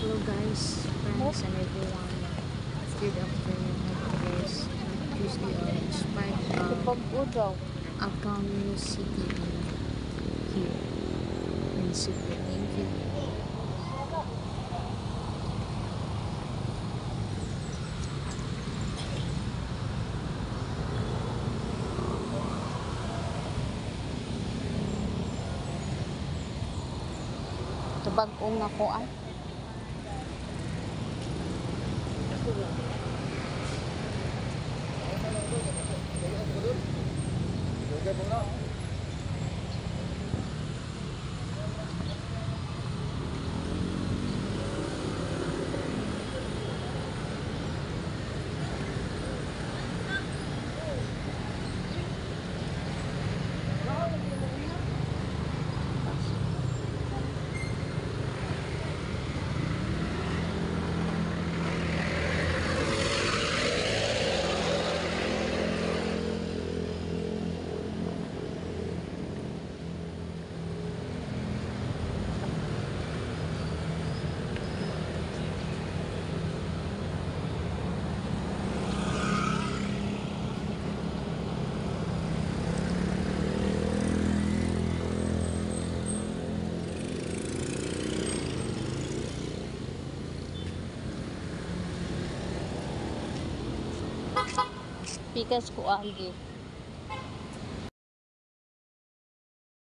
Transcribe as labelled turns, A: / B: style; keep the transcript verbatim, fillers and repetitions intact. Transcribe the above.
A: Hello guys, friends and everyone. Good afternoon guys. Tuesday uh, despite um, Uptown City here in Cebu. Thank you.
B: Kabag-ong ako ah. Pikas ko agi.